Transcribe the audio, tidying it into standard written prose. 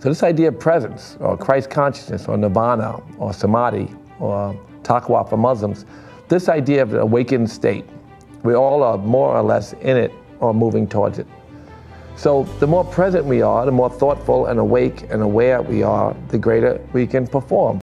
So this idea of presence, or Christ consciousness, or nirvana, or samadhi, or taqwa for Muslims, this idea of the awakened state, we all are more or less in it or moving towards it. So the more present we are, the more thoughtful and awake and aware we are, the greater we can perform.